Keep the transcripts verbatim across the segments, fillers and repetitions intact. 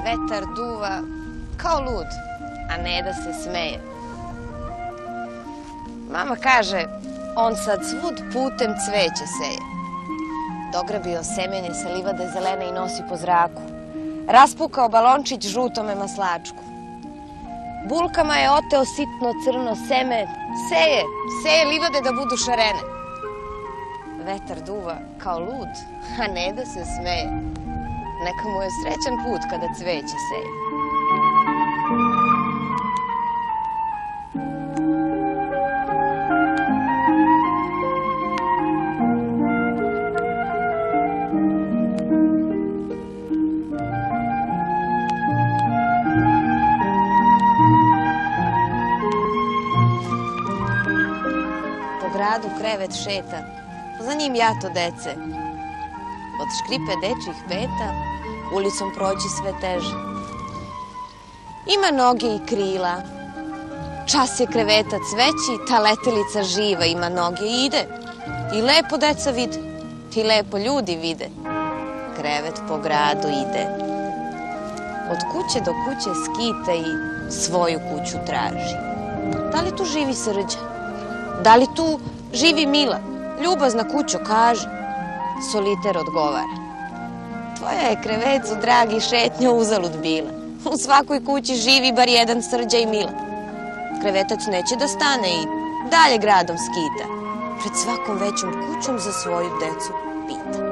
Vetar duva kao lud, a ne da se smeje. Mama kaže, on sad svud putem cveće seje. Dograbio semenje sa livade zelene i nosi po zraku. Raspukao balončić žutome maslačku. Bulkama je oteo sitno crno seme. Seje, seje livade da budu šarene. Vetar duva kao lud, a ne da se smeje. Neka mu je srećan put kada cveće seje. Po gradu krevet šeta, za njim jato dece. Od škripe dečjih peta ulicom proći sve teže. Ima noge i krila, čas je krevetac veći, ta letelica živa, ima noge i ide. I lepo deca vide, ti lepo ljudi vide. Krevet po gradu ide. Od kuće do kuće skita i svoju kuću traži. Da li tu živi Srđa? Da li tu živi Mila? Ljubazna kućo, kaži. Soliter odgovara. Tvoja je, krevecu, dragi, šetnja uzalud bila. U svakoj kući živi bar jedan Srđa i Mila. Krevetac neće da stane i dalje gradom skita. Pred svakom većom kućom za svoju decu pita.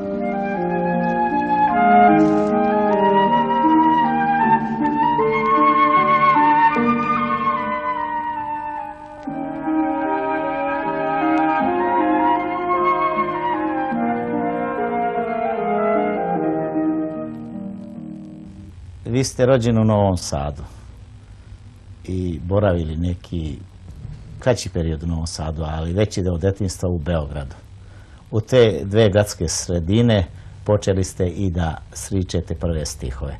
Vi ste rođeni u Novom Sadu i boravili neki kraći period u Novom Sadu, ali veći deo detinjstva u Beogradu. U te dve gradske sredine počeli ste i da sričete prve stihove.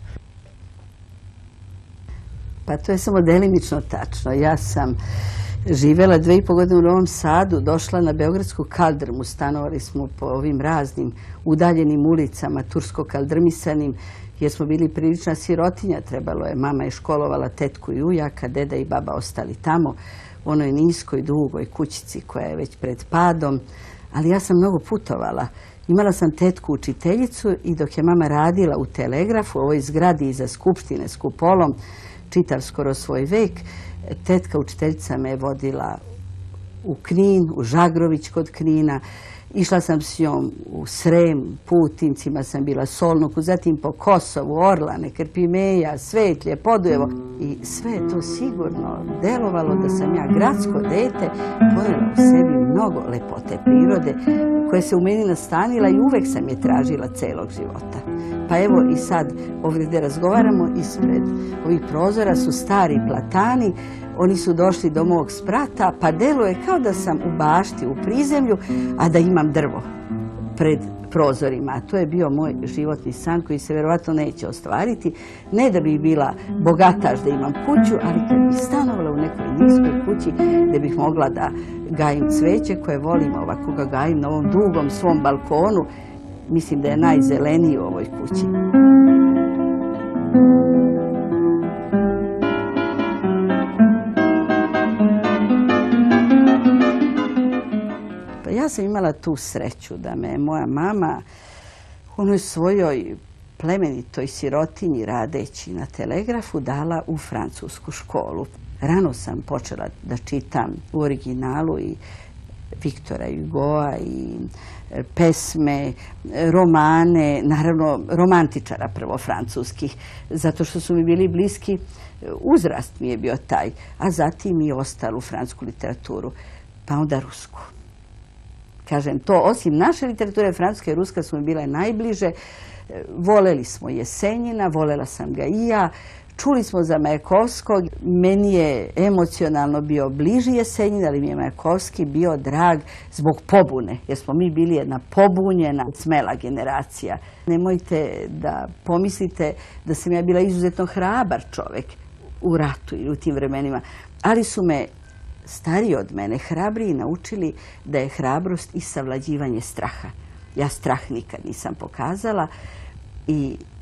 Pa to je samo delimično tačno. Ja sam živjela dve i po godine u Novom Sadu, došla na Beogradsku kaldrmu, stanovali smo po ovim raznim udaljenim ulicama, tursko-kaldrmisanim, jer smo bili prilična sirotinja, trebalo je, mama je školovala tetku i ujaka, deda i baba ostali tamo, u onoj niskoj, dugoj kućici koja je već pred padom, ali ja sam mnogo putovala. Imala sam tetku učiteljicu i dok je mama radila u telegrafu, u ovoj zgradi iza Skupštine s kupolom, čitav skoro svoj vek, tetka učiteljica me je vodila u Knin, u Žagrović kod Knina. Išla sam s njom u Srem, Putincima sam bila Solnoku, zatim po Kosovu, Orlane, Krpimeja, Svetlje, Podujevo. I sve je to sigurno delovalo da sam ja gradsko dete ponela u sebi mnogo lepote prirode koje se u meni nastanila i uvek sam je tražila celog života. Pa evo i sad ovdje gdje razgovaramo, ispred ovih prozora su stari platani. Oni su došli do mog sprata, pa deluje kao da sam u bašti, u prizemlju, a da imam drvo pred prozorima. To je bio moj životni san koji se verovatno neće ostvariti. Ne da bih bila bogataš da imam kuću, ali kad bih stanovala u nekoj niskoj kući gdje bih mogla da gajim cveće koje volim, ovako ga gajim na ovom dugom svom balkonu, mislim da je najzeleniji u ovoj kući. Ja sam imala tu sreću da me moja mama u onoj svojoj plemenitoj sirotinji radeći na telegrafu dala u francusku školu. Rano sam počela da čitam u originalu i Viktora Hugoa i pesme, romane, naravno romantičara prvo francuskih, zato što su mi bili bliski, uzrast mi je bio taj, a zatim i ostalu francusku literaturu, pa onda rusku. Kažem, to osim naše literature, francuska i ruska su mi bile najbliže. Voleli smo Jesenjina, volela sam ga i ja. Čuli smo za Majakovskog. Meni je emocionalno bio bliži Jesenjin, ali mi je Majakovski bio drag zbog pobune, jer smo mi bili jedna pobunjena, smela generacija. Nemojte da pomislite da sam ja bila izuzetno hrabar čovek u ratu i u tim vremenima, ali su me stariji od mene, hrabriji, naučili da je hrabrost i savlađivanje straha. Ja strah nikad nisam pokazala i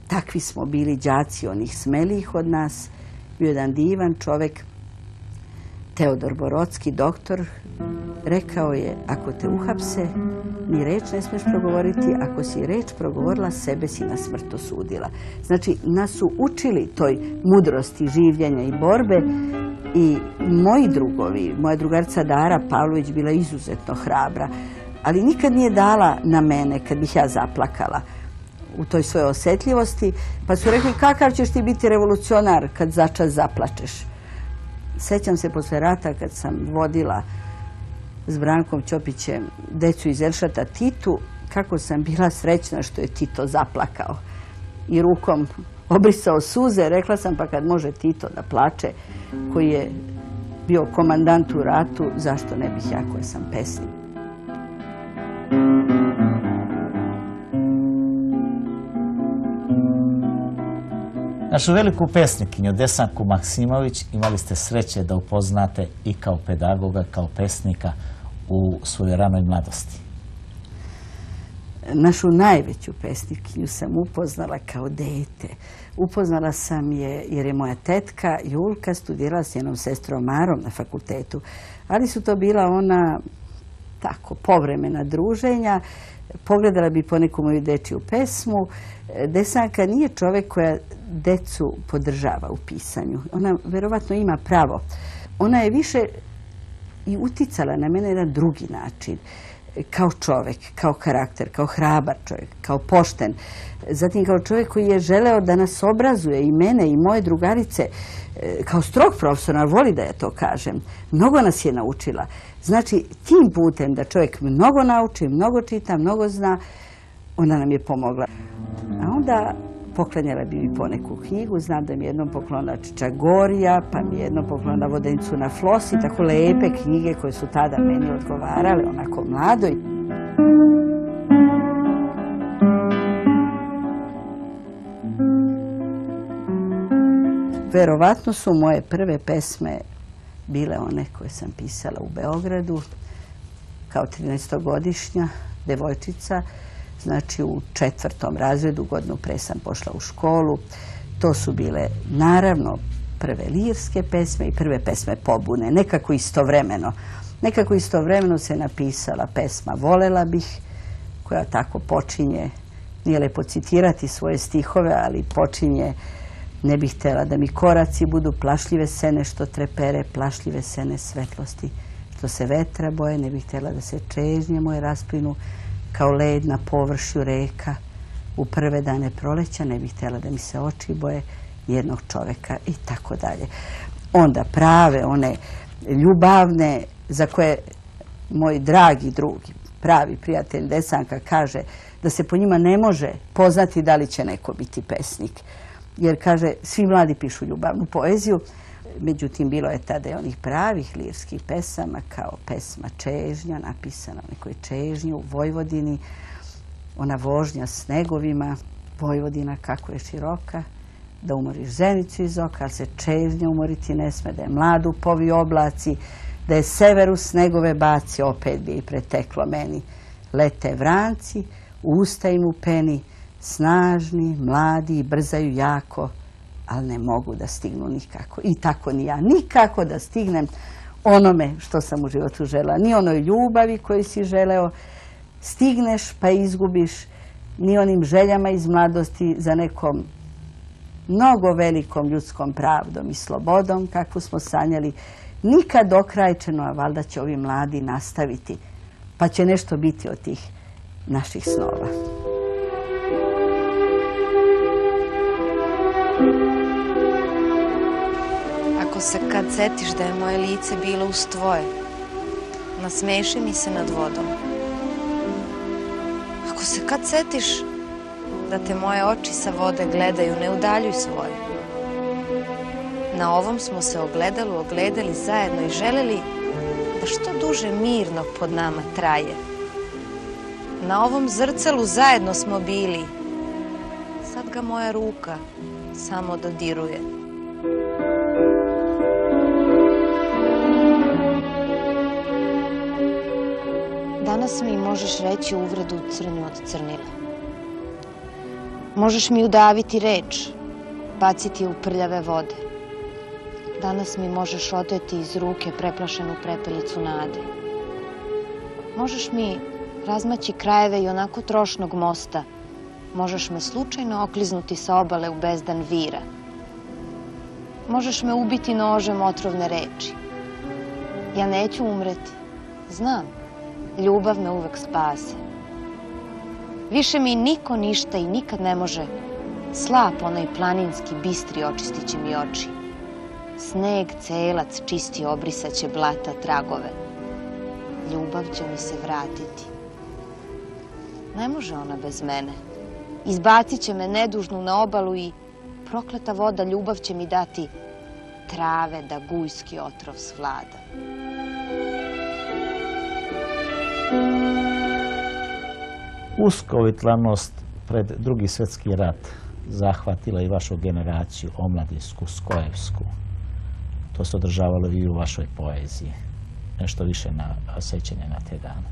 takvi smo bili đaci onih smelijih od nas. Bio jedan divan čovek, Teodor Borocki, doktor, rekao je, ako te uhapse, ni reč ne smiješ progovoriti, ako si reč progovorila, sebe si na smrt osudila. Znači, nas su učili toj mudrosti življenja i borbe i moji drugovi, moja drugarica Dara Pavlović bila izuzetno hrabra, ali nikad nije dala na mene kad bih ja zaplakala u toj svojoj osjetljivosti, pa su rekli, kakav ćeš ti biti revolucionar kad začas zaplačeš. Sećam se posle rata kad sam vodila s Brankom Ćopićem decu iz Elšata Titu, kako sam bila srećna što je Tito zaplakao i rukom obrisao suze. Rekla sam, pa kad može Tito da plače, koji je bio komandant u ratu, zašto ne bih ja koja sam pesnik. Našu veliku pesnikinju Desanku Maksimović imali ste sreće da upoznate i kao pedagoga, kao pesnika u svojoj ranoj mladosti. Našu najveću pesnikinju sam upoznala kao dete. Upoznala sam je jer je moja tetka Julka studirala s njenom sestrom Marom na fakultetu, ali su to bila ona tako povremena druženja. Pogledala bi poneku moju dečiju pesmu. Desanka nije čovek koja decu podržava u pisanju. Ona verovatno ima pravo. Ona je više i uticala na mene na jedan drugi način. Kao čovek, kao karakter, kao hrabar čovjek, kao pošten. Zatim kao čovjek koji je želeo da nas obrazuje i mene i moje drugarice. Kao strog profesor, ali voli da ja to kažem. Mnogo nas je naučila. Znači, tim putem da čovjek mnogo nauči, mnogo čita, mnogo zna, ona nam je pomogla. A onda poklanjala bi mi poneku knjigu. Znam da mi je jednom poklonila Čičagorija, pa mi je jednom poklonila Vodenicu na flosi, tako lepe knjige koje su tada meni odgovarale, onako mladoj. Verovatno su moje prve pesme bile one koje sam pisala u Beogradu kao trinaestogodišnja devojčica. Znači u četvrtom razredu, godinu pre sam pošla u školu. To su bile naravno prve lirske pesme i prve pesme pobune, nekako istovremeno. Nekako istovremeno se napisala pesma Volela bih, koja tako počinje, nije lepo citirati svoje stihove, ali počinje: ne bih htjela da mi koraci budu plašljive sene što trepere, plašljive sene svetlosti što se vetra boje, ne bih htjela da se čežnje moje rasplinu kao led na površju reka u prve dane proleća, ne bih htjela da mi se oči boje jednog čoveka i tako dalje. Onda prave, one ljubavne, za koje moj dragi drugi, pravi prijatelj Desanka kaže da se po njima ne može poznati da li će neko biti pesnik. Jer, kaže, svi mladi pišu ljubavnu poeziju. Međutim, bilo je tada i onih pravih lirskih pesama, kao pesma Čežnja, napisana u nekoj čežnji u Vojvodini, ona vožnja snegovima, Vojvodina kako je široka, da umoriš zenicu iz oka, ali se čežnja umoriti ne sme, da je mladu povi oblaci, da je severu snegove baci, opet bi i preteklo meni. Lete vranci, usta im u peni, snažni, mladi i brzaju jako, ali ne mogu da stignu nikako. I tako ni ja. Nikako da stignem onome što sam u životu želela. Ni onoj ljubavi koju si želeo, stigneš pa izgubiš, ni onim željama iz mladosti za nekom mnogo velikom ljudskom pravdom i slobodom, kakvu smo sanjali. Nikad okrajčeno, a valjda će ovi mladi nastaviti, pa će nešto biti od tih naših snova. Ako se kad setiš da je moje lice bilo uz tvoje, nasmeši mi se nad vodom. Ako se kad setiš da te moje oči sa vode gledaju, ne udaljuj svoje. Na ovom smo se ogledalu ogledali zajedno i želeli da što duže mirno pod nama traje. Na ovom zrcalu zajedno smo bili, sad ga moja ruka samo dodiruje. Danas mi možeš reći uvredu crnju od crnila. Možeš mi udaviti reč, baciti je u prljave vode. Danas mi možeš oteti iz ruke preplašenu prepelicu nade. Možeš mi razmaći krajeve i onako trošnog mosta. Možeš me slučajno okliznuti sa obale u bezdan vira. Možeš me ubiti nožem otrovne reči. Ja neću umreti. Znam, ljubav me uvek spase. Više mi niko ništa i nikad ne može. Slap onaj planinski bistri očistit će mi oči. Sneg celac čisti obrisaće blata tragove. Ljubav će mi se vratiti. Ne može ona bez mene. Izbacit će me nedužnu na obalu i prokleta voda ljubav će mi dati trave da gujski otrov svlada. Uskovitlanost pred Drugi svjetski rat zahvatila i vašu generaciju, omladinsku, skojevsku. To se održavalo i u vašoj poeziji. Nešto više na sećanje na te dane.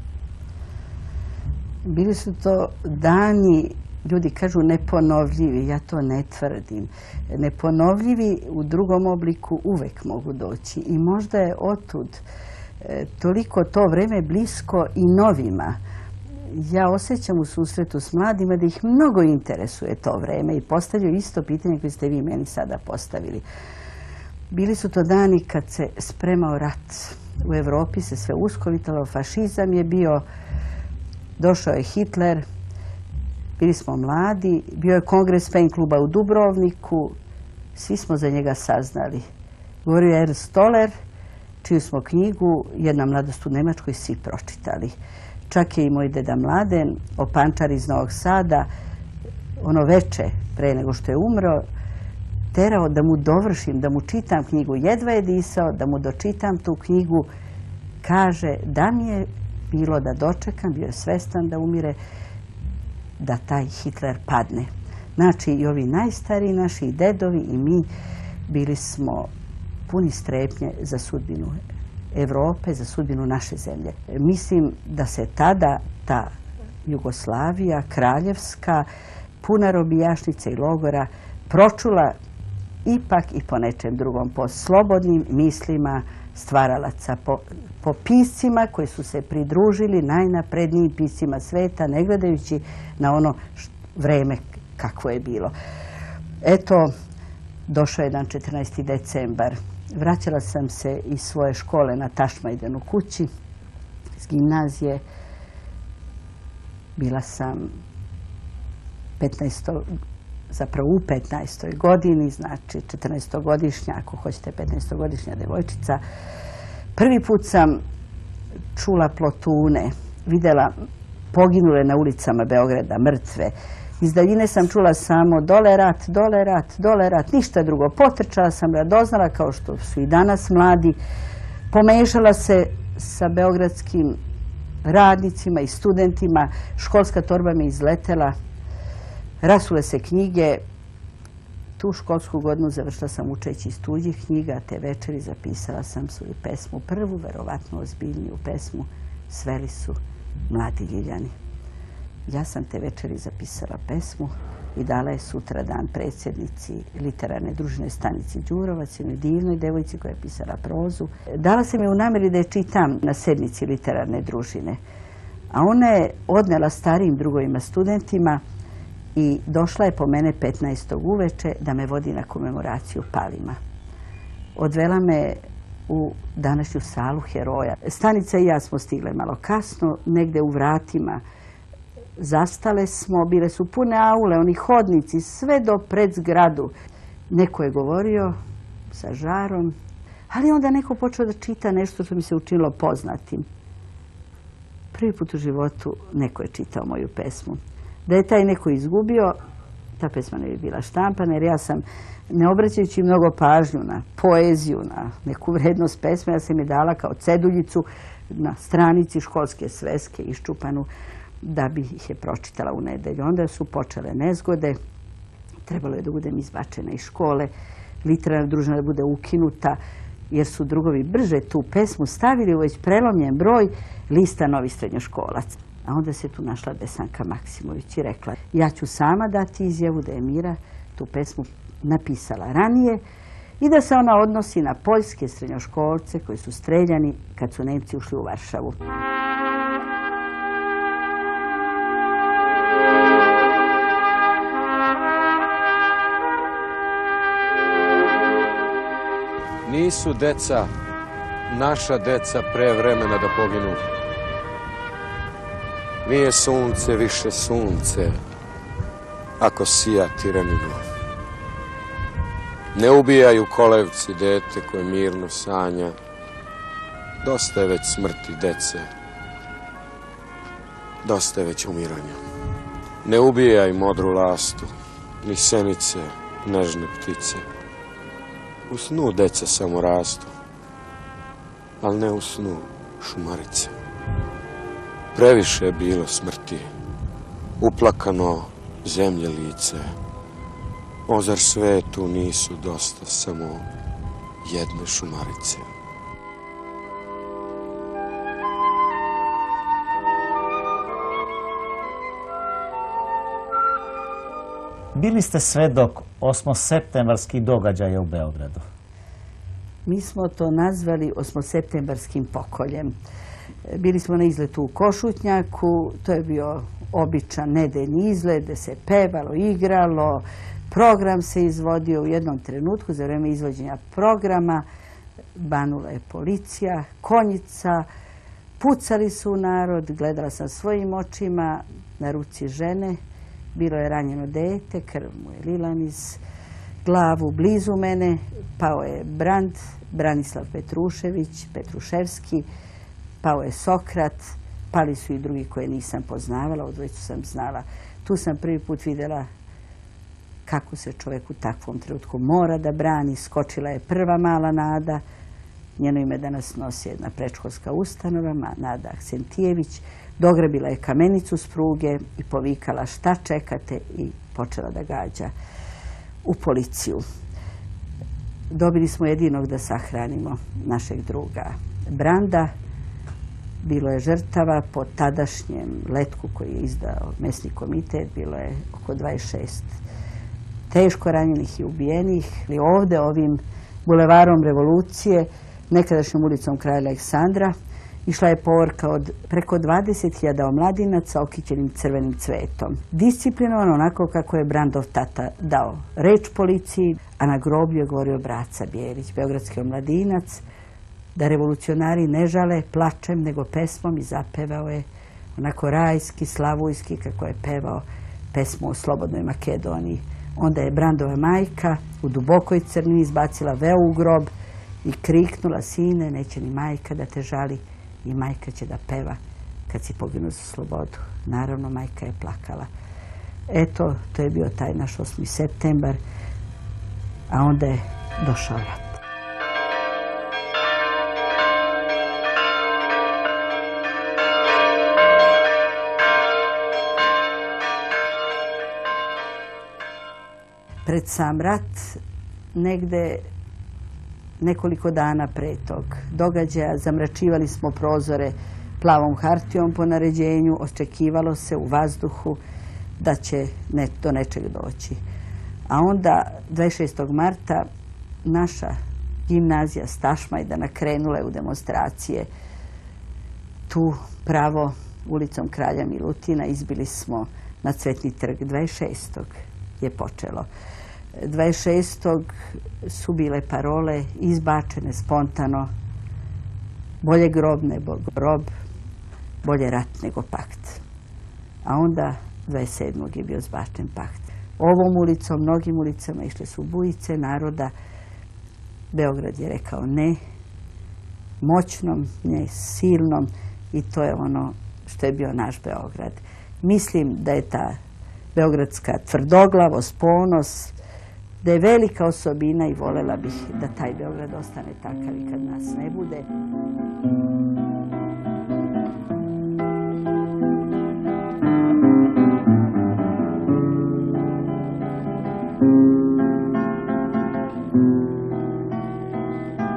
Bili su to dani, ljudi kažu neponovljivi, ja to ne tvrdim. Neponovljivi u drugom obliku uvek mogu doći i možda je otud e, toliko to vreme blisko i novima. Ja osjećam u susretu s mladima da ih mnogo interesuje to vreme i postavljaju isto pitanje koje ste vi meni sada postavili. Bili su to dani kad se spremao rat. U Evropi se sve uskovitalo, fašizam je bio, došao je Hitler, bili smo mladi, bio je kongres Pen kluba u Dubrovniku, svi smo za njega saznali. Govorio je Ernst Toller, čiju smo knjigu Jedna mladost u Nemačkoj svi pročitali. Čak je i moj deda Mladen, opančar iz Novog Sada, ono veče pre nego što je umro, terao da mu dovršim, da mu čitam knjigu. Jedva je disao, da mu dočitam tu knjigu. Kaže da mi je bilo da dočekam, bio je svestan da umire, da taj Hitler padne. Znači i ovi najstariji naši dedovi i mi bili smo puni strepnje za sudbinu Evrope, za sudbinu naše zemlje. Mislim da se tada ta Jugoslavija, kraljevska, puna robijašnica i logora, pročula ipak i po nečem drugom, po slobodnim mislima stvaralaca, po, po piscima koji su se pridružili najnaprednijim piscima sveta, ne gledajući na ono vreme kakvo je bilo. Eto, došao je dan četrnaesti decembar. Vraćala sam se iz svoje škole na Tašmajdanu kući, iz gimnazije. Bila sam petnaesto zapravo u petnaestoj godini, znači četrnaestogodišnja, ako hoćete petnaestogodišnja devojčica. Prvi put sam čula plotune, vidjela poginule na ulicama Beograda, mrtve. Iz daljine sam čula samo dole rat, dole rat, dole rat, ništa drugo. Potrčala sam, radoznala kao što su i danas mladi. Pomešala se sa beogradskim radnicima i studentima, školska torba me izletela. Rasule se knjige. Tu školsku godinu završila sam učeći iz tuđih knjiga, te večeri zapisala sam svoju pesmu, prvu, verovatno ozbiljniju pesmu, Sveli su mladi ljiljani. Ja sam te večeri zapisala pesmu i dala je sutra dan predsjednici literarne družine Stanici Đurovac, jednoj divnoj devojci koja je pisala prozu. Dala sam je u namjeri da je čitam na sednici literarne družine, a ona je odnela starijim drugovima studentima i došla je po mene petnaestog uveče da me vodi na komemoraciju palima. Odvela me u današnju salu heroja. Stanica i ja smo stigle malo kasno, negde u vratima. Zastale smo, bile su pune aule, oni hodnici, sve do pred zgradu. Neko je govorio sa žarom, ali onda neko počeo da čita nešto što mi se učinilo poznatim. Prvi put u životu neko je čitao moju pesmu. Da je taj neko izgubio, ta pesma ne bi bila štampana, jer ja sam, ne obraćajući mnogo pažnju na poeziju, na neku vrednost pesme, ja sam je dala kao ceduljicu na stranici školske sveske iščupanu, da bi ih je pročitala u nedelju. Onda su počele nezgode, trebalo je da budem izbačena iz škole, literarna družina da bude ukinuta, jer su drugovi brže tu pesmu stavili u već prelomljen broj lista novih srednjoškolaca. A onda se tu našla Desanka Maksimović i rekla, ja ću sama dati izjavu da je Mira tu pesmu napisala ranije i da se ona odnosi na poljske srednjoškolce koji su streljani kad su Nemci ušli u Varšavu. Nisu deca, naša deca pre vremena da poginu. Nije sunce više sunce, ako sija tiraninu. Ne ubijaju kolevci dete koje mirno sanja. Dosta je već smrti dece. Dosta je već umiranja. Ne ubijaj modru lastu, ni senice, nežne ptice. U snu deca samo rastu, ali ne u snu šumarice. Previše je bilo smrti, uplakano zemlje lice. O, zar svetu nisu dosta samo jedne šumarice? Bili ste svedok osmoseptembarskih događaja u Beogradu. Mi smo to nazvali osmoseptembarskim pokoljem. Bili smo na izletu u Košutnjaku, to je bio običan nedeljni izlet gde se pevalo, igralo, program se izvodio u jednom trenutku za vreme izvođenja programa. Banula je policija, konjica, pucali su u narod, gledala sam svojim očima na ruci žene. Bilo je ranjeno dete, krv mu je lila niz glavu blizu mene, pao je Brand, Branislav Petrušević, Petruševski, pao je Sokrat, pali su i drugi koje nisam poznavala, od dvojicu sam znala. Tu sam prvi put vidjela kako se čovjek u takvom trenutku mora da brani. Skočila je prva mala Nada, njeno ime danas nosi jedna predškolska ustanova, Nada Aksentijević. Dograbila je kamenicu s pruge i povikala šta čekate i počela da gađa u policiju. Dobili smo jedinog da sahranimo našeg druga Branda. Bilo je žrtava po tadašnjem letku koji je izdao mesni komitet. Bilo je oko dvadeset šest teško ranjenih i ubijenih. I ovde ovim bulevarom Revolucije, nekadašnjom ulicom Kralja Aleksandra, išla je povorka od preko dvadeset hiljada omladinaca okićenim crvenim cvetom. Disciplinovano onako kako je Brandov tata dao reč policiji, a na groblju je govorio Braca Bjerić, beogradski omladinac, da revolucionari ne žale plačem nego pesmom, i zapevao je onako rajski, slavujski, kako je pevao pesmu o slobodnoj Makedoniji. Onda je Brandova majka u dubokoj crnini izbacila veo u grob i kriknula, sine, neće ni majka da te žali, i majka će da peva kad si poginuo za slobodu. Naravno, majka je plakala. Eto, to je bio taj naš osmi septembar, a onda je došao rat. Pred sam rat, negde nekoliko dana pre tog događaja, zamračivali smo prozore plavom hartijom po naređenju, očekivalo se u vazduhu da će ne, do nečeg doći. A onda, dvadeset šestog marta, naša gimnazija Stašmajdana krenula je u demonstracije. Tu pravo ulicom Kralja Milutina izbili smo na Cvetni trg. dvadeset šestog je počelo. dvadeset šestog su bile parole izbačene spontano: bolje grob nego grob, bolje rat nego pakt. A onda dvadeset sedmog je bio zbačen pakt. Ovom ulicom, mnogim ulicama išle su bujice naroda. Beograd je rekao ne, moćnom, ne silnom, i to je ono što je bio naš Beograd. Mislim da je ta beogradska tvrdoglavost, ponos, da je velika osobina, i volela bih da taj Beograd ostane takav i kad nas ne bude.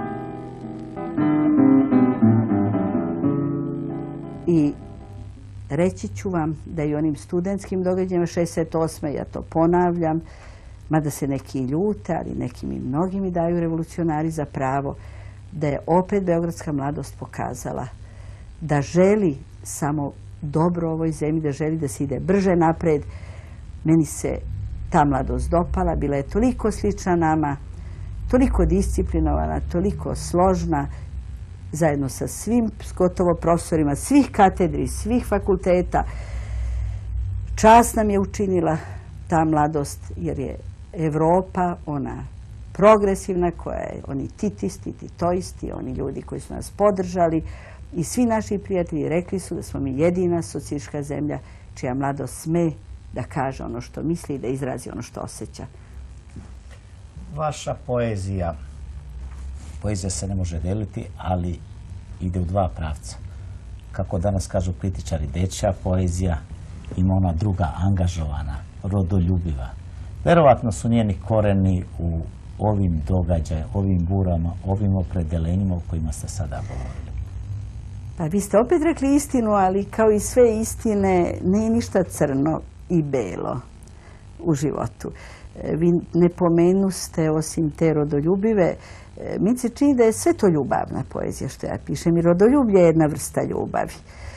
I reći ću vam da i onim studentskim događajima šezdeset osme ja to ponavljam, mada se neki ljute, ali neki mi mnogi mi daju revolucionari za pravo, da je opet beogradska mladost pokazala da želi samo dobro ovoj zemlji, da želi da se ide brže napred. Meni se ta mladost dopala, bila je toliko slična nama, toliko disciplinovana, toliko složna, zajedno sa svim gotovo profesorima svih katedri, svih fakulteta. Čast nam je učinila ta mladost, jer je Evropa, ona progresivna, koja je, oni titisti, titoisti, oni ljudi koji su nas podržali i svi naši prijatelji rekli su da smo mi jedina socijalistička zemlja čija mladost sme da kaže ono što misli i da izrazi ono što osjeća. Vaša poezija, poezija se ne može deliti, ali ide u dva pravca. Kako danas kažu kritičari, dečja poezija ima ona druga, angažovana, rodoljubiva. Verovatno su njeni koreni u ovim događajima, ovim burama, ovim opredelenjima o kojima ste sada govorili. Pa vi ste opet rekli istinu, ali kao i sve istine, nije ništa crno i belo u životu. Vi ne pomenuste, osim te rodoljubive, mi se čini da je sve to ljubavna poezija što ja pišem i rodoljublje je jedna vrsta ljubavi.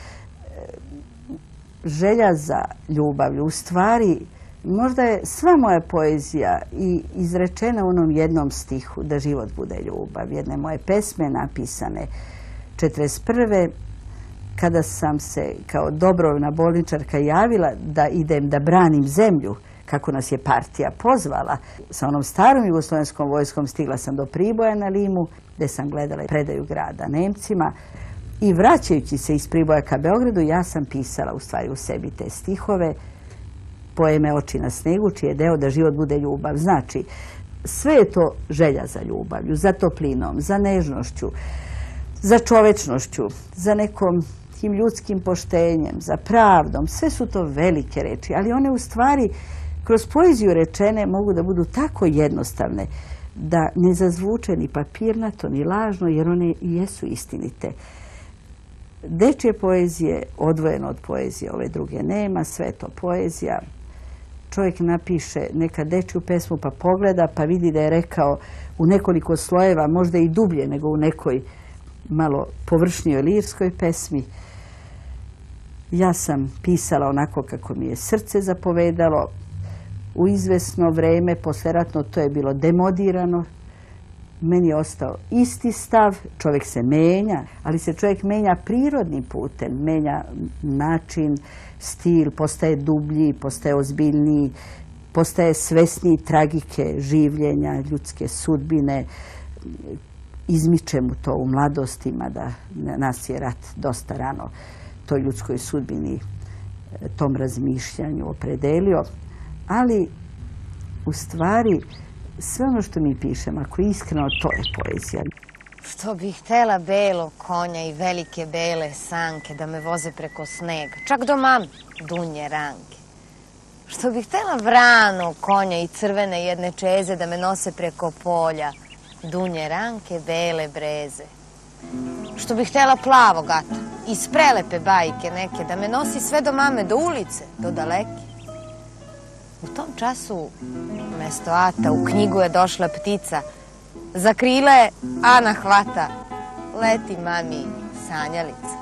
Želja za ljubavlju, u stvari, možda je sva moja poezija i izrečena u onom jednom stihu da život bude ljubav. Jedne moje pesme napisane četrdeset prve kada sam se kao dobrovoljna bolničarka javila da idem da branim zemlju, kako nas je partija pozvala. Sa onom starom jugoslovenskom vojskom stigla sam do Priboja na Limu, gde sam gledala predaju grada Nemcima. I vraćajući se iz Priboja ka Beogradu, ja sam pisala u stvari u sebi te stihove, poeme Oči na snegu, čiji je deo da život bude ljubav. Znači, sve je to želja za ljubavlju, za toplinom, za nežnošću, za čovečnošću, za nekom tim ljudskim poštenjem, za pravdom. Sve su to velike reči, ali one u stvari kroz poeziju rečene mogu da budu tako jednostavne da ne zazvuče ni papirnato, ni lažno, jer one i jesu istinite. Dečje poezije, odvojeno od poezije, ove druge nema, sve je to poezija. Čovjek napiše neka dečju pesmu pa pogleda pa vidi da je rekao u nekoliko slojeva, možda i dublje nego u nekoj malo površnijoj lirskoj pesmi. Ja sam pisala onako kako mi je srce zapovedalo. U izvesno vreme, posleratno, to je bilo demodirano. Meni je ostao isti stav, čovjek se menja, ali se čovjek menja prirodnim putem, menja način, stil, postaje dublji, postaje ozbiljniji, postaje svesniji tragike življenja, ljudske sudbine. Izmiče mu to u mladostima, da nas je rat dosta rano toj ljudskoj sudbini, tom razmišljanju opredelio. Ali, u stvari, sve ono što mi pišemo, ako je iskreno, to je poezija. Što bih htela belo konja i velike bele sanke da me voze preko snega, čak do mam dunje ranke. Što bih htela vrano konja i crvene jedne čeze da me nose preko polja, dunje ranke, bele breze. Što bih htela plavog ata iz prelepe bajke neke da me nosi sve do mame, do ulice, do daleke. U tom času, umesto ata, u knjigu je došla ptica. Za krile Ana hvata, leti mami sanjalica.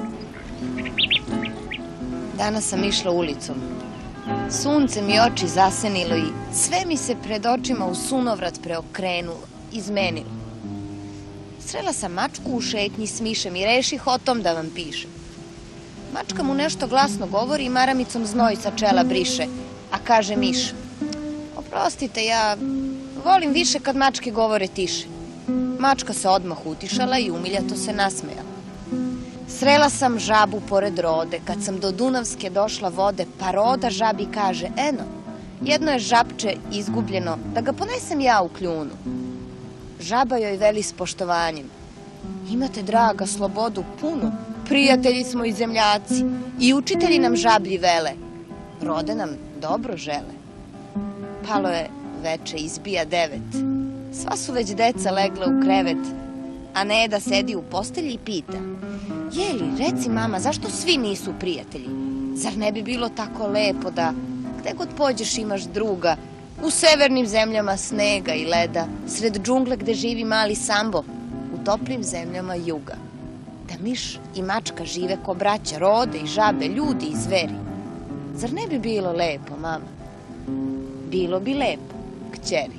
Danas sam išla ulicom. Sunce mi oči zasenilo i sve mi se pred očima u sunovrat preokrenulo, izmenilo. Srela sam mačku u šetnji s mišem i reših o tom da vam pišem. Mačka mu nešto glasno govori i maramicom znoj sa čela briše, a kaže miš: oprostite, ja volim više kad mačke govore tiše. Mačka se odmah utišala i umiljato se nasmejala. Srela sam žabu pored rode, kad sam do Dunavske došla vode, pa roda žabi kaže: eno, jedno je žabče izgubljeno, da ga ponesem ja u kljunu. Žaba joj veli s poštovanjem: imate, draga, slobodu punu, prijatelji smo i zemljaci, i učitelji nam žablji vele, rode nam dobro žele. Palo je veče, izbija devet, sva su već deca legle u krevet, a Neda sedi u postelji i pita: jeli, reci mama, zašto svi nisu prijatelji? Zar ne bi bilo tako lepo da gde god pođeš imaš druga, u severnim zemljama snega i leda, sred džungle gde živi mali Sambo, u toplim zemljama juga. Da miš i mačka žive ko braća, rode i žabe, ljudi i zveri. Zar ne bi bilo lepo, mama? Bilo bi lepo, kćeri.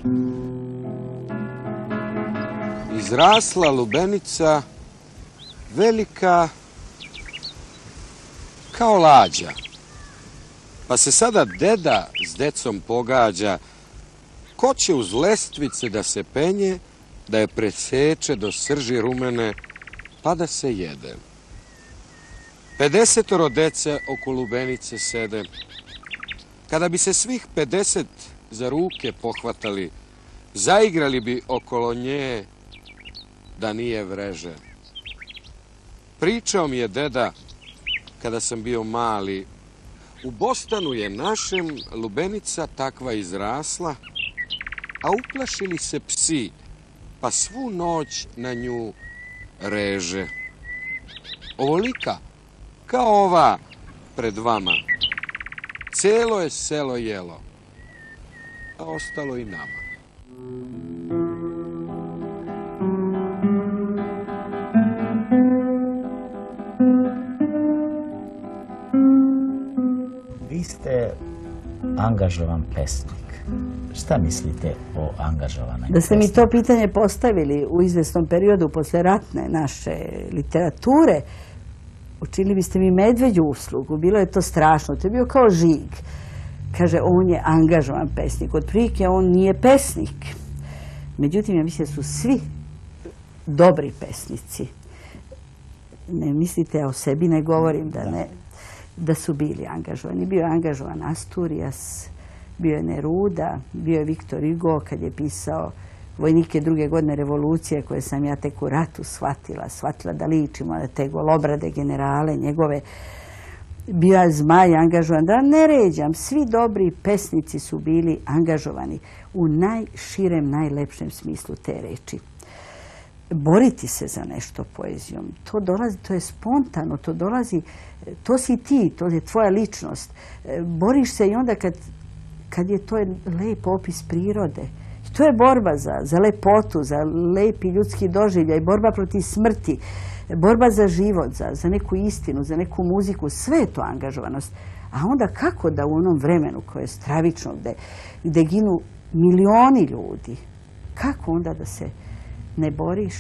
Izrasla lubenica, velika kao lađa. Pa se sada deda s decom pogađa, ko će uz lestvice da se penje, da je preseče do srži rumene, pa da se jede. Pedesetoro dece oko lubenice sede. Kada bi se svih pedeset za ruke pohvatali, zaigrali bi okolo nje da nije vreže. Pričao mi je deda, kada sam bio mali, u Bostanu je našem lubenica takva izrasla, a uplašili se psi, pa svu noć na nju reže. Ovolika, kao ova pred vama, celo je selo jelo, a ostalo i nama. Vi ste angažovan pesnik. Šta mislite o angažovanoj Da ste mi pesniku? to pitanje postavili u izvesnom periodu posle ratne naše literature, učinili biste mi medveđu uslugu. Bilo je to strašno. To je bio kao žig. Kaže, on je angažovan pesnik. Od prilike on nije pesnik. Međutim, ja mislim da su svi dobri pesnici. Ne mislite, ja o sebi ne govorim da ne, da su bili angažovani. Bio je angažovan Asturias, bio je Neruda, bio je Viktor Hugo kad je pisao Vojnike druge godine revolucije, koje sam ja tek u ratu shvatila, shvatila da ličimo na te golobrade generale njegove. Bio je Zmaj angažovan, da ne ređam, svi dobri pesnici su bili angažovani u najširem, najlepšem smislu te reči. Boriti se za nešto poezijom, to dolazi, to je spontano, to dolazi, to si ti, to je tvoja ličnost. Boriš se i onda kad, kad je to lep opis prirode. To je borba za, za lepotu, za lepi ljudski doživljaj, borba protiv smrti, borba za život, za, za neku istinu, za neku muziku, sve je to angažovanost. A onda kako da u onom vremenu koje je stravično, gde, gde ginu milioni ljudi, kako onda da se ne boriš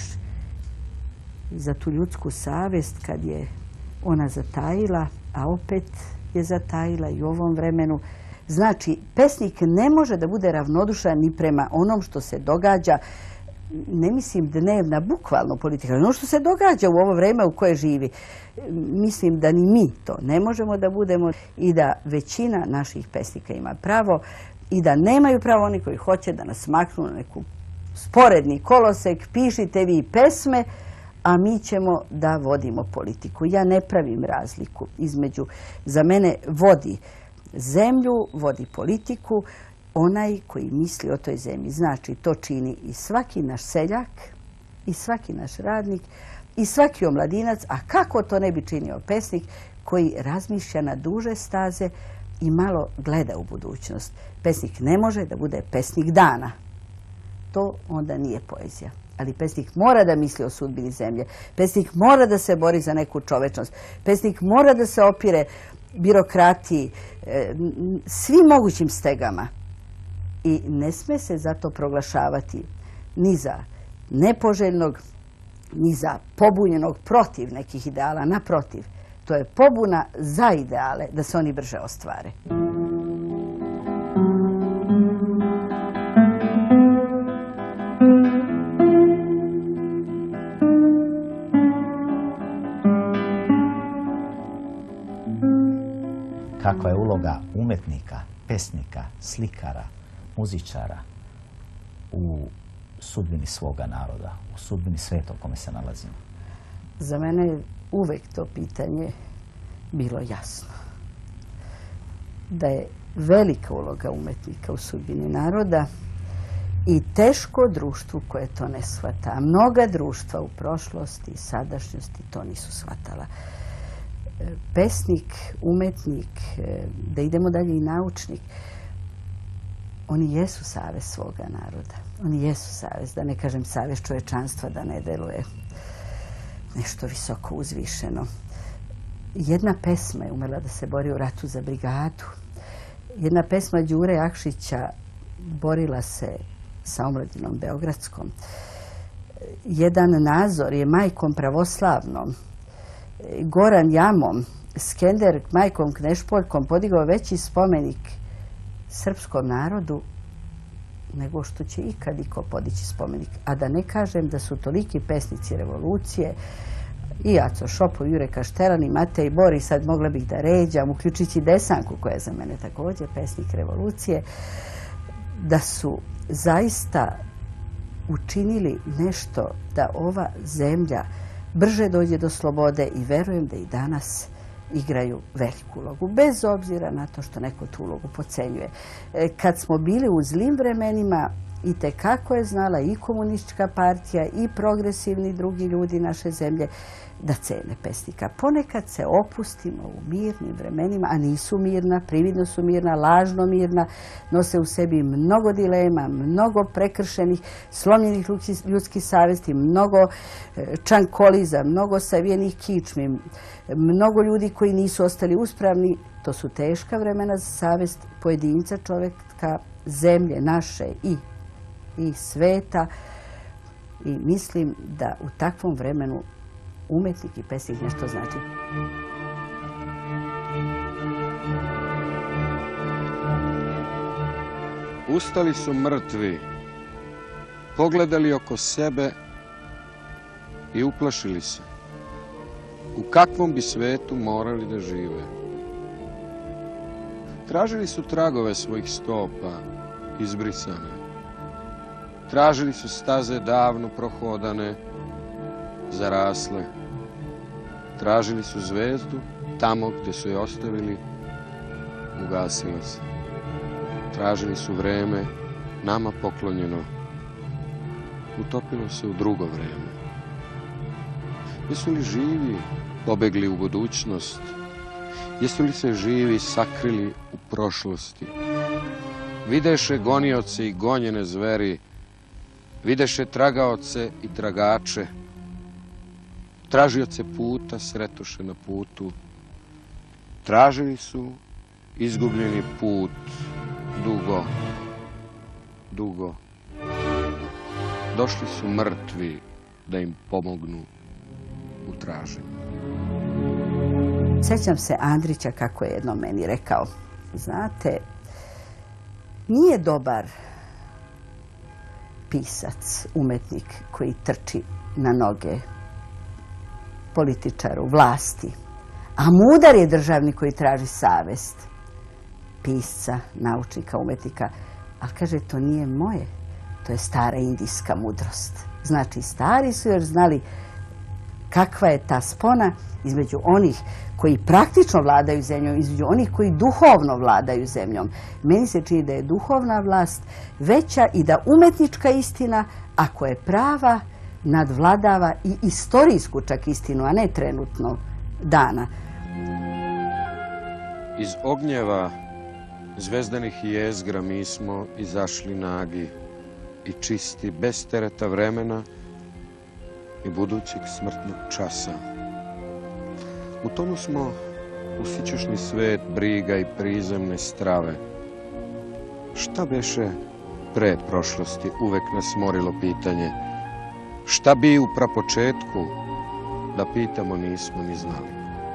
za tu ljudsku savest kad je ona zatajila, a opet je zatajila i u ovom vremenu. Znači, pesnik ne može da bude ravnodušan ni prema onom što se događa, ne mislim dnevna, bukvalno politika, ono što se događa u ovo vreme u koje živi. Mislim da ni mi to ne možemo da budemo i da većina naših pesnika ima pravo i da nemaju pravo oni koji hoće da nas maknu na neku sporedni kolosek, pišite vi pesme, a mi ćemo da vodimo politiku. Ja ne pravim razliku između, za mene vodi zemlju, vodi politiku onaj koji misli o toj zemlji. Znači, to čini i svaki naš seljak, i svaki naš radnik, i svaki omladinac, a kako to ne bi činio pesnik koji razmišlja na duže staze i malo gleda u budućnost. Pesnik ne može da bude pesnik dana. To onda nije poezija. Ali pesnik mora da misli o sudbini zemlje. Pesnik mora da se bori za neku čovečnost. Pesnik mora da se opire birokratiji, svim mogućim stegama. I ne sme se zato proglašavati ni za nepoželjnog, ni za pobunjenog protiv nekih ideala. Naprotiv, to je pobuna za ideale da se oni brže ostvare. Kakva je uloga umetnika, pesnika, slikara, muzičara u sudbini svoga naroda, u sudbini sveta u kome se nalazimo? Za mene je uvek to pitanje bilo jasno. Da je velika uloga umetnika u sudbini naroda i teško društvu koje to ne shvata. A mnoga društva u prošlosti i sadašnjosti to nisu shvatala. pesnik, umetnik, da idemo dalje i naučnik, oni jesu savez svoga naroda. Oni jesu savez, da ne kažem savez čovečanstva, da ne deluje nešto visoko uzvišeno. Jedna pesma je umela da se bori u ratu za brigadu. Jedna pesma Đure Jakšića borila se sa omladinom beogradskom. Jedan Nazor je majkom pravoslavnom. Goran Jamom, Skender majkom Knešpoljkom podigao veći spomenik srpskom narodu nego što će ikad iko podići spomenik. A da ne kažem da su toliki pesnici revolucije, i Aco Šopov, Jure Kaštelan i Matej Bor, i sad mogla bih da ređam, uključujući Desanku, koja je za mene također pesnik revolucije, da su zaista učinili nešto da ova zemlja brže dođe do slobode, i verujem da i danas igraju veliku ulogu, bez obzira na to što neko tu ulogu podcenjuje. Kad smo bili u zlim vremenima, i tekako je znala i komunistička partija i progresivni drugi ljudi naše zemlje da cene pesnika. Ponekad se opustimo u mirnim vremenima, a nisu mirna, prividno su mirna, lažno mirna, nose u sebi mnogo dilema, mnogo prekršenih, slomljenih ljudskih savesti, mnogo čankoliza, mnogo savijenih kičmi, mnogo ljudi koji nisu ostali uspravni. To su teška vremena za savest pojedinca, čoveka, zemlje naše i i sveta, i mislim da u takvom vremenu umetnik i pesnik nešto znači. Ustali su mrtvi, pogledali oko sebe i uplašili se. U kakvom bi svetu morali da žive? Tražili su tragove svojih stopa, izbrisane. Tražili su staze davno prohodane, zarasle. Tražili su zvezdu tamo gdje su je ostavili, ugasila se. Tražili su vreme nama poklonjeno, utopilo se u drugo vreme. Jesu li živi pobegli u budućnost? Jesu li se živi sakrili u prošlosti? Videše gonioce i gonjene zveri, videše tragaoce i tragače, tražioce puta sretoše na putu, tražili su izgubljeni put dugo, dugo. Došli su mrtvi da im pomognu u traženju. Sjećam se Andrića kako je jednom meni rekao, znate, nije dobar pisac, umetnik koji trči na noge političaru, vlasti. A mudar je državnik koji traži savest pisca, naučnika, umetnika. Ali kaže, to nije moje, to je stara indijska mudrost. Znači, stari su još znali kakva je ta spona između onih koji praktično vladaju zemljom, između onih koji duhovno vladaju zemljom. Meni se čini da je duhovna vlast veća i da umetnička istina, ako je prava, nadvladava i istorijsku čak istinu, a ne trenutno dana. Iz ognjeva zvezdanih jezgra mi smo izašli nagi i čisti, bez tereta vremena i budućeg smrtnog časa. U tomu smo u sićušni svet briga i prizemne strave. Šta beše pre prošlosti, uvek nas morilo pitanje. Šta bi u prapočetku, da pitamo nismo ni znali.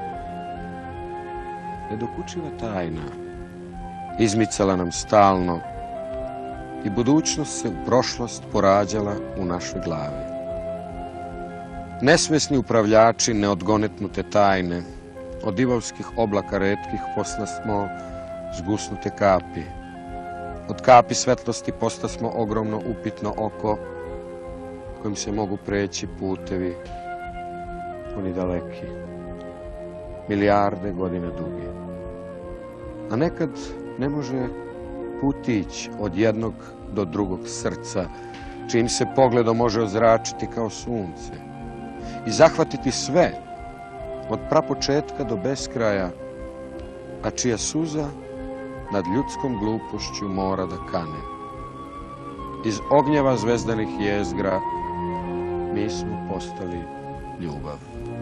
Nedokučiva tajna izmicala nam stalno i budućnost se u prošlost porađala u našoj glavi. Nesvesni upravljači neodgonetnute tajne, od divovskih oblaka retkih posla smo zgusnute kapi. Od kapi svetlosti posta smo ogromno upitno oko kojim se mogu preći putevi, oni daleki, milijarde godina dugi. A nekad ne može putić od jednog do drugog srca, čim se pogledom može ozračiti kao sunce i zahvatiti sve, od prapočetka do beskraja, a čija suza nad ljudskom glupošću mora da kane. Iz ognjeva zvezdanih jezgra mi smo postali ljubav.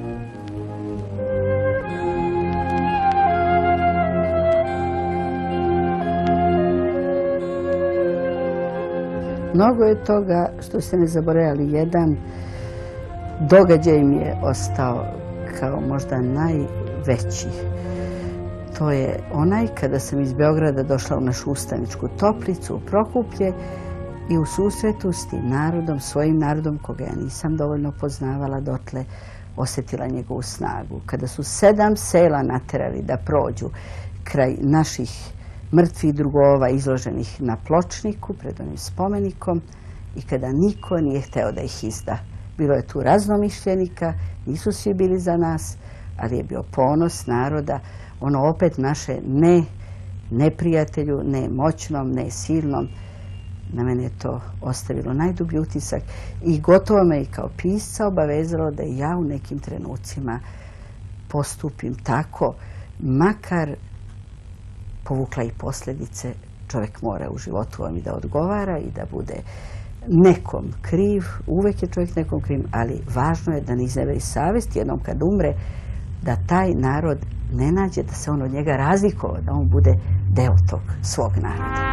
Mnogo je toga što ste ne zaboravili. Jedan događaj mi je ostao kao možda najveći. To je onaj kada sam iz Beograda došla u našu ustaničku toplicu u Prokuplje i u susretu s tim narodom, svojim narodom koga ja nisam dovoljno poznavala dotle, osjetila njegovu snagu. Kada su sedam sela naterali da prođu kraj naših mrtvih drugova izloženih na pločniku pred onim spomenikom i kada niko nije hteo da ih izda. Bilo je tu raznomišljenika, nisu svi bili za nas, ali je bio ponos naroda, ono opet naše ne neprijatelju, ne moćnom, ne silnom. Na mene je to ostavilo najdublji utisak i gotovo me i kao pisca obavezalo da i ja u nekim trenucima postupim tako, makar povukla i posljedice. Čovjek mora u životu vam i da odgovara i da bude nekom kriv, uvek je čovjek nekom kriv, ali važno je da ne izneveri savjest jednom kad umre, da taj narod ne nađe da se on od njega razlikovao, da on bude deo tog svog naroda.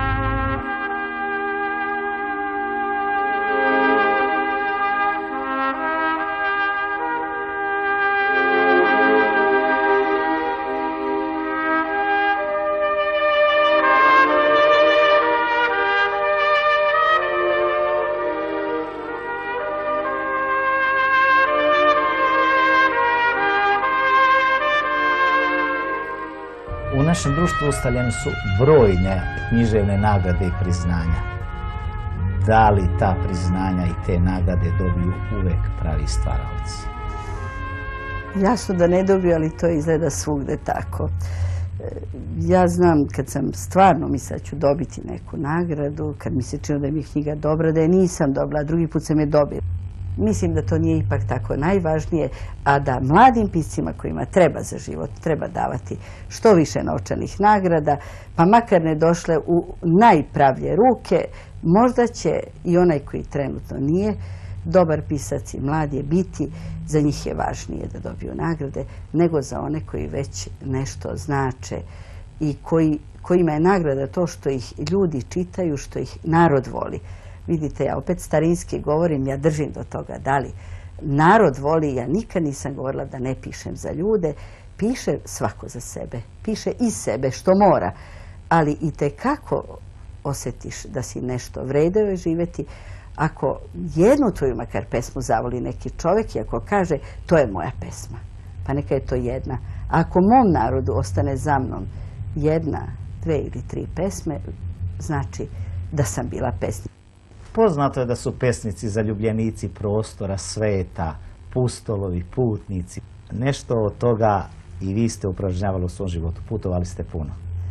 U našem društvu ustaljene su brojne književne nagrade i priznanja. Da li ta priznanja i te nagrade dobiju uvek pravi stvaraoci? Jasno da ne dobiju, ali to izgleda svugde tako. Ja znam kad sam stvarno mislila ću dobiti neku nagradu, kad mi se činilo da mi je knjiga dobra, da je nisam dobila, a drugi put sam je dobila. Mislim da to nije ipak tako najvažnije, a da mladim piscima kojima treba za život, treba davati što više novčanih nagrada, pa makar ne došle u najpravlje ruke, možda će i onaj koji trenutno nije dobar pisac i mlad je biti, za njih je važnije da dobiju nagrade, nego za one koji već nešto znače i koji, kojima je nagrada to što ih ljudi čitaju, što ih narod voli. Vidite, ja opet starinski govorim, ja držim do toga. Da li narod voli, ja nikad nisam govorila da ne pišem za ljude, piše svako za sebe, piše iz sebe što mora, ali i tekako osjetiš da si nešto vredeo živjeti ako jednu tvoju makar pesmu zavoli neki čovjek i ako kaže to je moja pesma, pa neka je to jedna. A ako mom narodu ostane za mnom jedna, dve ili tri pesme, znači da sam bila pesnica. Poznato je da su pesnici zaljubljenici prostora, sveta, pustolovi, putnici. Nešto od toga i vi ste upražnjavali u svom životu. Putovali ste puno.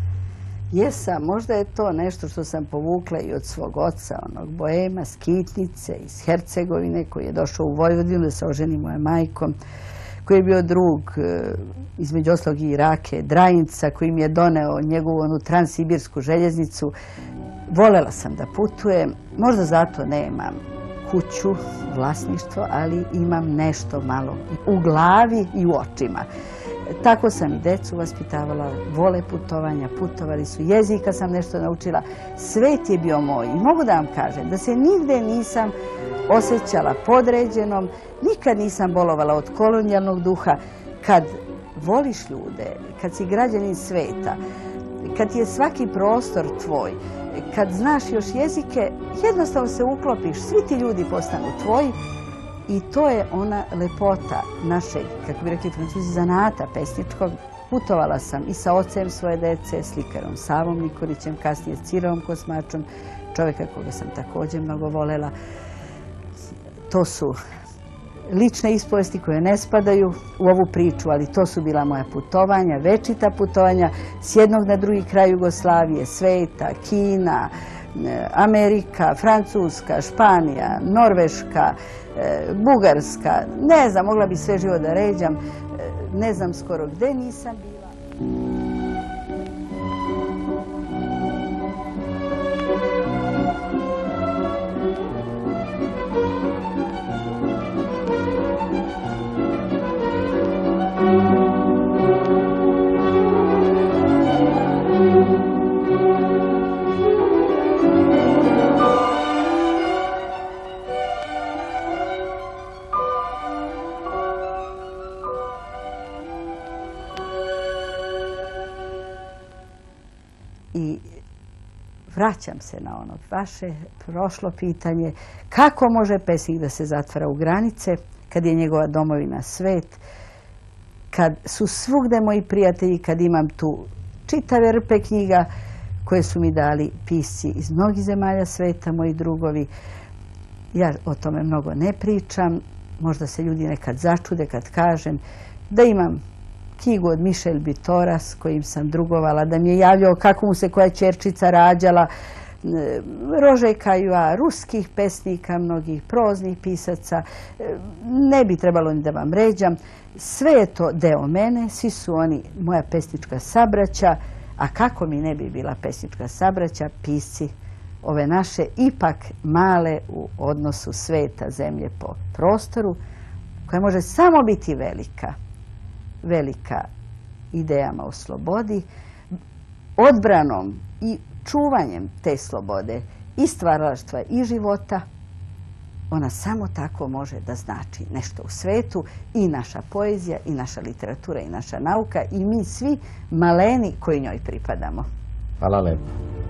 Jesam, možda je to nešto što sam povukla i od svog oca, onog boema, skitnice iz Hercegovine, koji je došao u Vojvodinu da se oženi moja majkom, koji je bio drug, između ostalog i Rake Drajinca, koji mi je doneo njegovu onu transsibirsku željeznicu. Volela sam da putujem, možda zato nemam kuću, vlasništvo, ali imam nešto malo u glavi i u očima. Tako sam i decu vaspitavala, vole putovanja, putovali su, jezika sam nešto naučila. Svet je bio moj i mogu da vam kažem da se nigde nisam osjećala podređenom, nikad nisam bolovala od kolonijalnog duha. Kad voliš ljude, kad si građanin sveta, kad ti je svaki prostor tvoj, kad znaš još jezike, jednostavno se uklopiš, svi ti ljudi postanu tvoji i to je ona lepota našeg, kako bi rekli Francuzi, zanata pesničkog. Putovala sam i sa ocem svoje dece, slikarom Savom Nikolićem, kasnije s Cirovom Kosmačom, čovjeka koga sam također mnogo volela. To su lične ispovesti koje ne spadaju u ovu priču, ali to su bila moja putovanja, večita putovanja s jednog na drugi kraj Jugoslavije, sveta, Kina, Amerika, Francuska, Španija, Norveška, Bugarska, ne znam, mogla bi sve živo da ređam. ne znam skoro gde nisam bila. I vraćam se na ono vaše prošlo pitanje, kako može pesnik da se zatvara u granice kad je njegova domovina svet, kad su svugde moji prijatelji, kad imam tu čitave rpe knjiga koje su mi dali pisci iz mnogih zemalja sveta, moji drugovi. Ja o tome mnogo ne pričam, možda se ljudi nekad začude kad kažem da imam knjigu od Mišel Bitora s kojim sam drugovala, da mi je javljao kako mu se koja ćerčica rađala, Rože Kajua, ruskih pesnika, mnogih proznih pisaca, ne bi trebalo ni da vam ređam. Sve je to deo mene, svi su oni moja pesnička sabraća, a kako mi ne bi bila pesnička sabraća, pisci ove naše ipak male u odnosu sveta, zemlje po prostoru, koja može samo biti velika. Velika idejama o slobodi, odbranom i čuvanjem te slobode i stvaralaštva i života, ona samo tako može da znači nešto u svetu, i naša poezija, i naša literatura, i naša nauka, i mi svi maleni koji njoj pripadamo. Hvala lepo.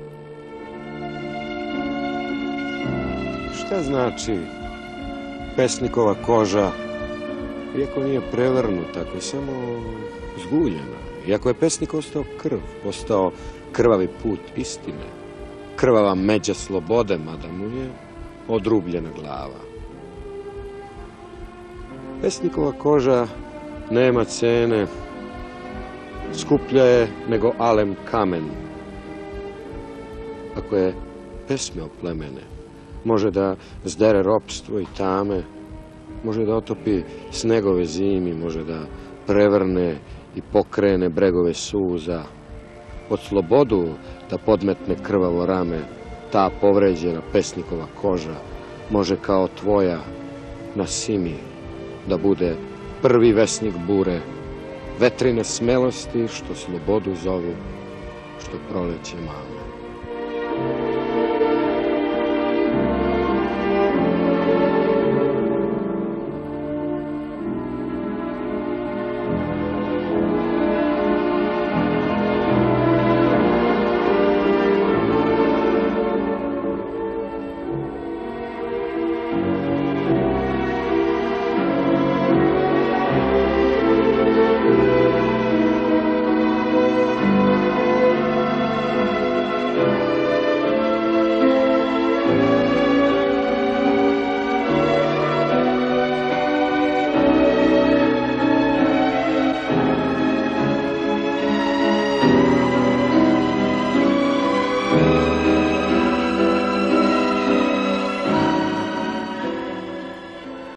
Šta znači pesnikova koža? Iako nije prevrnuta, ako je samo zguljena. Iako je pesnik ostao krv, postao krvavi put istine, krvava međa slobode, mada mu je odrubljena glava. Pesnikova koža nema cene, skuplja je nego alem kamen. Ako je pesme oplemene, može da zdere ropstvo i tame, može da otopi snegove zimi, može da prevrne i pokrene bregove suza. Pod slobodu da podmetne krvavo rame, ta povređena pesnikova koža može kao tvoja na simi da bude prvi vesnik bure, vetrine smelosti što slobodu zovu, što proleće mame.